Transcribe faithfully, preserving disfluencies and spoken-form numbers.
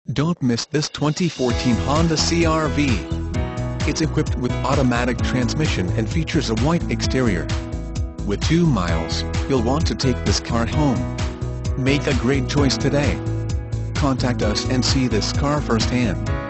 Don't miss this twenty fourteen Honda C R V. It's equipped with automatic transmission and features a white exterior. With two miles, you'll want to take this car home. Make a great choice today. Contact us and see this car firsthand.